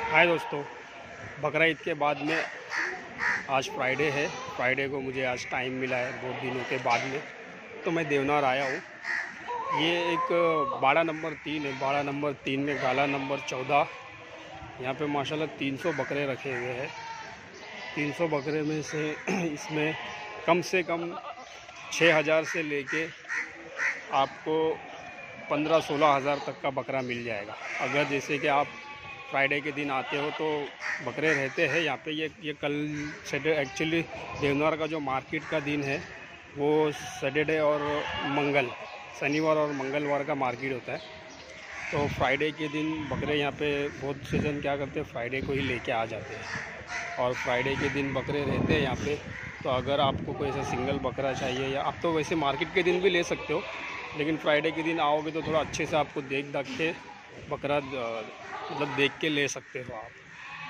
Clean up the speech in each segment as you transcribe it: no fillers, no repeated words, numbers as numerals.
हाय दोस्तों, बकरा ईद के बाद में आज फ्राइडे है। फ्राइडे को मुझे आज टाइम मिला है बहुत दिनों के बाद में, तो मैं देवनार आया हूँ। ये एक बाड़ा नंबर 3 है। बाड़ा नंबर 3 में गाला नंबर 14। यहाँ पे माशाल्लाह 300 बकरे रखे हुए हैं। 300 बकरे में से इसमें कम से कम 6000 से लेके आपको 15-16 हज़ार तक का बकरा मिल जाएगा। अगर जैसे कि आप फ्राइडे के दिन आते हो तो बकरे रहते हैं यहाँ पे। ये कल सैटरडे, एक्चुअली देवनार का जो मार्केट का दिन है वो सैटरडे और मंगल, शनिवार और मंगलवार का मार्केट होता है। तो फ्राइडे के दिन बकरे यहाँ पे बहुत से जन क्या करते हैं, फ्राइडे को ही लेके आ जाते हैं और फ्राइडे के दिन बकरे रहते हैं यहाँ पे। तो अगर आपको कोई ऐसा सिंगल बकरा चाहिए, या आप तो वैसे मार्केट के दिन भी ले सकते हो, लेकिन फ्राइडे के दिन आओगे तो थोड़ा अच्छे से आपको देख दाख के बकरा मतलब देख के ले सकते हो आप।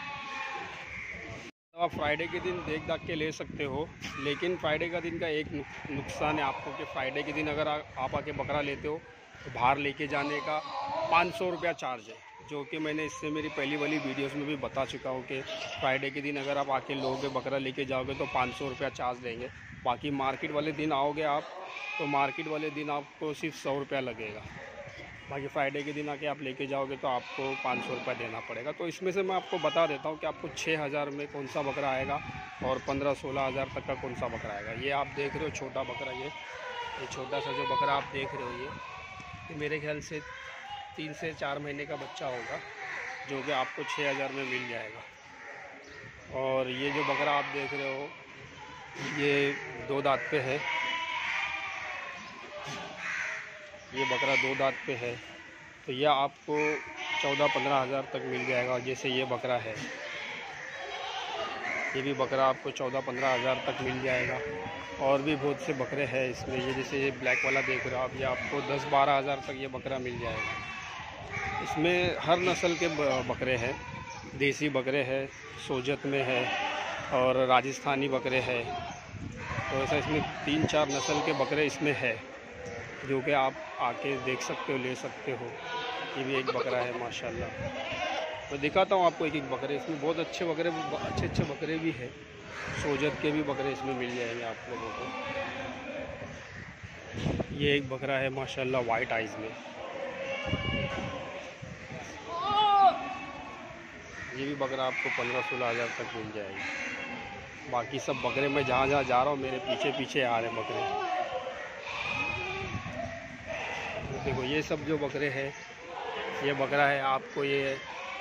तो आप फ्राइडे के दिन देख दाख के ले सकते हो, लेकिन फ्राइडे का दिन का एक नुकसान है आपको कि फ्राइडे के दिन अगर आप आके बकरा लेते हो तो बाहर लेके जाने का 500 रुपया चार्ज है, जो कि मैंने इससे मेरी पहली वाली वीडियोस में भी बता चुका हूँ कि फ्राइडे के दिन अगर आप आके लोगे बकरा लेके जाओगे तो 500 रुपया चार्ज लेंगे। बाकी मार्केट वाले दिन आओगे आप तो मार्केट वाले दिन आपको सिर्फ 100 रुपया लगेगा। बाकी फ्राइडे के दिन आके आप लेके जाओगे तो आपको 500 रुपया देना पड़ेगा। तो इसमें से मैं आपको बता देता हूँ कि आपको 6000 में कौन सा बकरा आएगा और 15-16 हज़ार तक का कौन सा बकरा आएगा। ये आप देख रहे हो छोटा बकरा, ये छोटा सा जो बकरा आप देख रहे हो ये मेरे ख्याल से 3 से 4 महीने का बच्चा होगा, जो कि आपको 6000 में मिल जाएगा। और ये जो बकरा आप देख रहे हो ये 2 दांत पे है। ये बकरा 2 दांत पे है, तो यह आपको 14-15 हज़ार तक मिल जाएगा। जैसे ये बकरा है, ये भी बकरा आपको 14-15 हज़ार तक मिल जाएगा। और भी बहुत से बकरे हैं इसमें। ये जैसे ये ब्लैक वाला देख रहे हो आप, ये आपको 10-12 हज़ार तक ये बकरा मिल जाएगा। इसमें हर नस्ल के बकरे हैं। देसी बकरे हैं, सोजत में है और राजस्थानी बकरे हैं। तो ऐसा इसमें 3-4 नस्ल के बकरे इसमें है, जो कि आप आके देख सकते हो, ले सकते हो। ये भी एक बकरा है माशाल्लाह। मैं दिखाता हूँ आपको एक बकरे। इसमें बहुत अच्छे बकरे भी हैं। सोजत के भी बकरे इसमें मिल जाएंगे आप लोगों को। ये एक बकरा है माशाल्लाह वाइट आइज़ में। ये भी बकरा आपको 15-16 हज़ार तक मिल जाएगी। बाकी सब बकरे मैं जहाँ जहाँ जा रहा हूँ मेरे पीछे पीछे आ रहे बकरे। देखो ये सब जो बकरे हैं, ये बकरा है आपको ये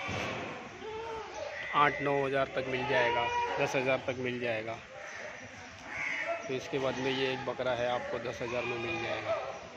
8-9 हज़ार तक मिल जाएगा, 10 हज़ार तक मिल जाएगा। तो इसके बाद में ये एक बकरा है आपको 10 हज़ार में मिल जाएगा।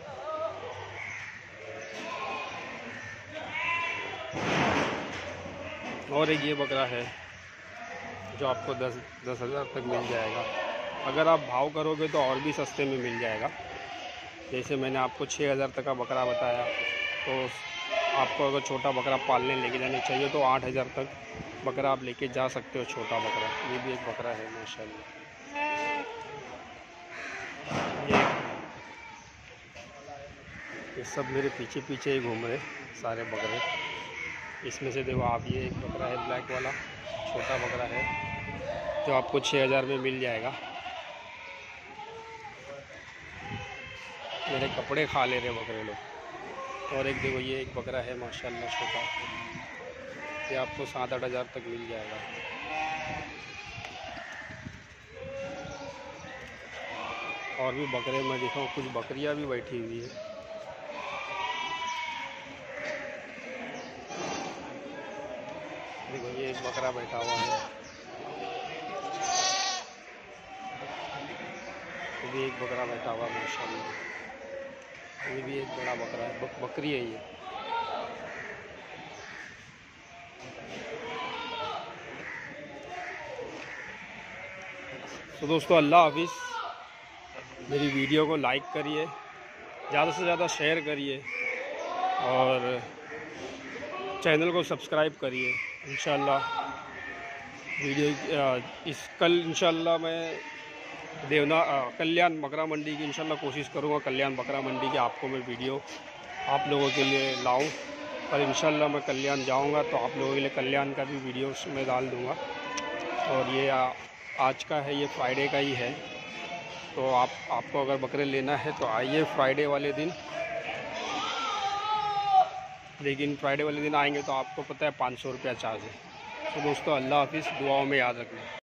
और एक ये बकरा है जो आपको 10 हज़ार तक मिल जाएगा। अगर आप भाव करोगे तो और भी सस्ते में मिल जाएगा। जैसे मैंने आपको 6000 तक का बकरा बताया, तो आपको अगर छोटा बकरा पालने लेके जाने चाहिए तो 8000 तक बकरा आप लेके जा सकते हो, छोटा बकरा। ये भी एक बकरा है माशाल्लाह। ये सब मेरे पीछे पीछे ही घूम रहे सारे बकरे। इसमें से देखो आप, ये एक बकरा है ब्लैक वाला, छोटा बकरा है जो आपको 6000 में मिल जाएगा। मेरे कपड़े खा ले रहे बकरे लोग। और एक देखो ये एक बकरा है माशाल्लाह छोटा, ये आपको 7-8 हज़ार तक मिल जाएगा। और भी बकरे मैं दिखाऊँ, कुछ बकरियां भी बैठी हुई है। देखो ये एक बकरा बैठा हुआ है, ये भी एक बकरा बैठा हुआ है माशाल्लाह। ये भी एक बड़ा बकरा है, बकरी है ये। तो दोस्तों अल्लाह हाफिज़। मेरी वीडियो को लाइक करिए, ज़्यादा से ज़्यादा शेयर करिए और चैनल को सब्सक्राइब करिए। इंशाल्लाह वीडियो कल इंशाल्लाह मैं कल्याण बकरा मंडी की इंशाल्लाह कोशिश करूँगा, कल्याण बकरा मंडी की आपको मैं वीडियो आप लोगों के लिए लाऊं। और इंशाल्लाह मैं कल्याण जाऊंगा तो आप लोगों के लिए कल्याण का भी वीडियो में डाल दूंगा। और ये आज का है, ये फ्राइडे का ही है। तो आपको अगर बकरे लेना है तो आइए फ्राइडे वाले दिन। लेकिन फ्राइडे वाले दिन आएंगे तो आपको पता है 500 रुपया चार्ज है। तो दोस्तों अल्लाह हाफिज़, दुआओं में याद रखना।